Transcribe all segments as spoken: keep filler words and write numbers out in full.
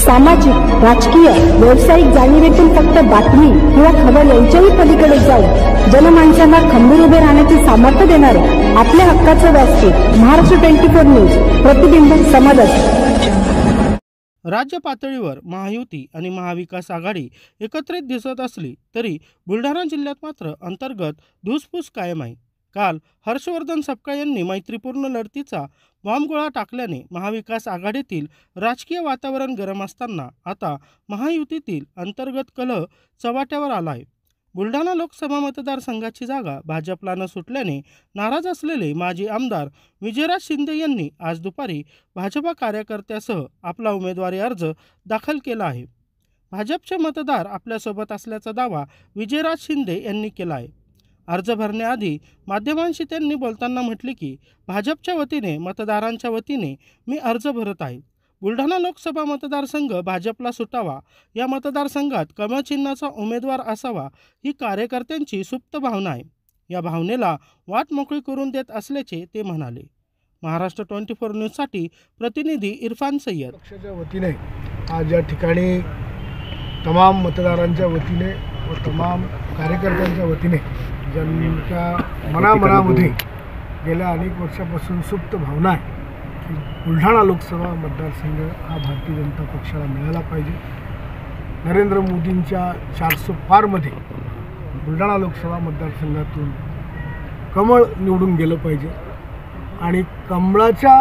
सामाजिक, राजकीय, व्यावसायिक जाणीवेतून फक्त बातमी किंवा खबर यांच्याही पलीकडे जाऊन जनमानसांना खंबीर उभे राहण्याचे सामर्थ्य देणारे आपल्या हक्काचे व्यासपीठ महाराष्ट्र ट्वेंटी फोर न्यूज, प्रतिबिंब समाजात। राज्य पातळीवर महायुती आणि महाविकास आघाडी एकत्रित दिसत असली तरी बुलढाणा जिल्ह्यात मात्र अंतर्गत धुसफूस कायम आहे। काल हर्षवर्धन सपकाळ यांनी मैत्रीपूर्ण लढतीचा बॉम्बगोळा टाकल्याने महाविकास आघाडीतील राजकीय वातावरण गरम असताना आता महायुतीतील अंतर्गत कलह चव्हाट्यावर आला आहे। बुलढाणा लोकसभा मतदारसंघाची जागा भाजपला न सुटल्याने नाराज असलेले माजी आमदार विजयराज शिंदे यांनी आज दुपारी भाजपा कार्यकर्त्यासह आपला उमेदवारी अर्ज दाखल केला आहे। भाजपचे मतदार आपल्यासोबत असल्याचा दावा विजयराज शिंदे यांनी केला आहे। अर्ज भरण्याआधी माध्यमांशी त्यांनी बोलताना म्हटले की भाजपच्या वतीने मतदारांच्या वतीने मी अर्ज भरत आहे। बुलढाणा लोकसभा मतदारसंघ भाजपला सुटावा, या मतदारसंघात कमळ चिन्हाचा उमेदवार असावा ही कार्यकर्त्यांची सुप्त भावना आहे। या भावनेला वाट मोकळी करून देत असल्याचे ते म्हणाले। महाराष्ट्र ट्वेंटी फोर न्यूजसाठी प्रतिनिधी इरफान सय्यद। पक्षाच्या वतीने आज या ठिकाणी तमाम मतदारांच्या वतीने व तमाम कार्यकर्त्यांच्या वतीने ज्यांच्या मनामनामध्ये गेल्या अनेक वर्षापासून सुप्त भावना आहे की बुलढाणा लोकसभा मतदारसंघ हा भारतीय जनता पक्षाला मिळाला पाहिजे। नरेंद्र मोदींच्या चारशे पारमध्ये बुलढाणा लोकसभा मतदारसंघातून कमळ निवडून गेलं पाहिजे आणि कमळाच्या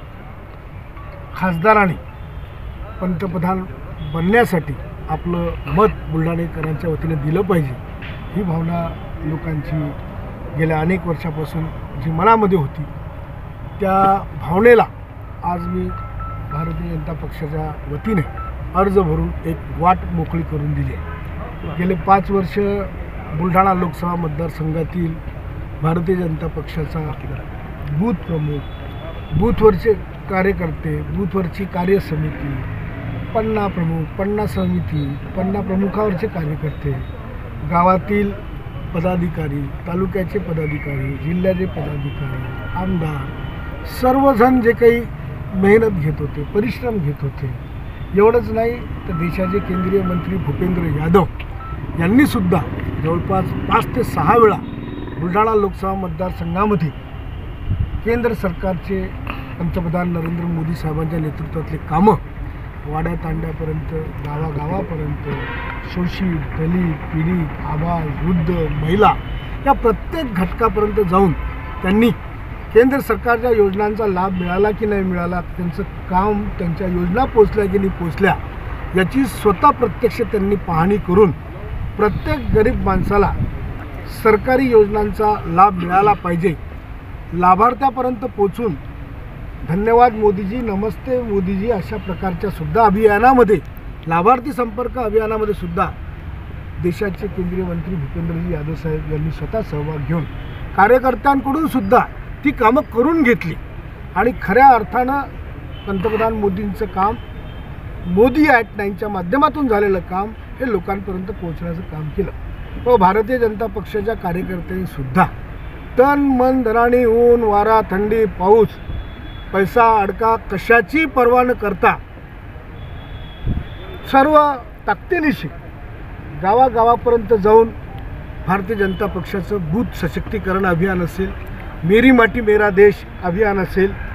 खासदारांनी पंतप्रधान बनण्यासाठी आपलं मत बुलढाणेकरांच्या वतीने दिलं पाहिजे, ही भावना लोकांची गेल्या अनेक वर्षापासून जी मनामध्ये होती त्या भावनेला आज मी भारतीय जनता पक्षाच्या वतीने अर्ज भरून एक वाट मोकळी करून दिली आहे। गेले पाच वर्ष बुलढाणा लोकसभा मतदारसंघातील भारतीय जनता पक्षाचा बूथ प्रमुख, बूथवरचे कार्यकर्ते, बूथवरची कार्यसमिती, पन्ना प्रमुख, पन्ना समिती, पन्ना प्रमुखावरचे कार्यकर्ते, गावातील पदाधिकारी, तालुक्याचे पदाधिकारी, जिल्ह्याचे पदाधिकारी, आमदार, सर्वजण जे काही मेहनत घेत होते, परिश्रम घेत होते, एवढंच नाही तर देशाचे केंद्रीय मंत्री भूपेंद्र यादव यांनीसुद्धा जवळपास पाच ते सहा वेळा बुलढाणा लोकसभा मतदारसंघामध्ये केंद्र सरकारचे पंतप्रधान नरेंद्र मोदी साहेबांच्या नेतृत्वातले कामं वाड्या तांड्यापर्यंत, गावागावापर्यंत, शोषित, दलित, पीडित, आबाल, वृद्ध, महिला या प्रत्येक घटकापर्यंत जाऊन त्यांनी केंद्र सरकारच्या योजनांचा लाभ मिळाला की नाही मिळाला, त्यांचं काम, त्यांच्या योजना पोचल्या की नाही पोचल्या याची स्वतः प्रत्यक्ष त्यांनी पाहणी करून प्रत्येक गरीब माणसाला सरकारी योजनांचा लाभ मिळाला पाहिजे, लाभार्थ्यापर्यंत पोचून धन्यवाद मोदीजी, नमस्ते मोदीजी अशा प्रकारच्या सुद्धा अभियानामध्ये, लाभार्थी संपर्क अभियानामध्ये सुद्धा देशाचे केंद्रीय मंत्री भूपेंद्रजी यादव साहेब यांनी स्वतः सहभाग घेऊन कार्यकर्त्यांकडून सुद्धा ती कामं करून घेतली आणि खऱ्या अर्थानं पंतप्रधान मोदींचं काम, मोदी ॲट नाईनच्या माध्यमातून झालेलं काम हे लोकांपर्यंत पोहोचण्याचं काम केलं। व भारतीय जनता पक्षाच्या कार्यकर्त्यांनी सुद्धा तन मन धनाने, ऊन वारा, थंडी, पाऊस, पैसा अडका कशाची पर्वा न करता सर्व ताकदीनिशी गावागावापर्यंत जाऊन भारतीय जनता पक्षाचं बूथ सशक्तीकरण अभियान असेल, मेरी माटी मेरा देश अभियान असेल,